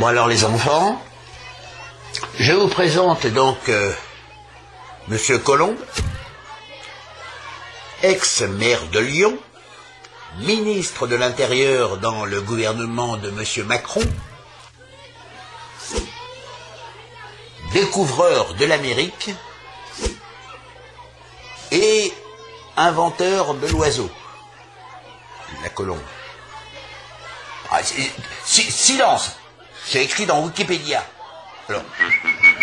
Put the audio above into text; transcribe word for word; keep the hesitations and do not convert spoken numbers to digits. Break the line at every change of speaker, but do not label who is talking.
Bon alors les enfants, je vous présente donc euh, Monsieur Colombe, ex-maire de Lyon, ministre de l'Intérieur dans le gouvernement de Monsieur Macron, découvreur de l'Amérique et inventeur de l'oiseau, la colombe. Ah, si, si, silence, c'est écrit dans Wikipédia. Alors,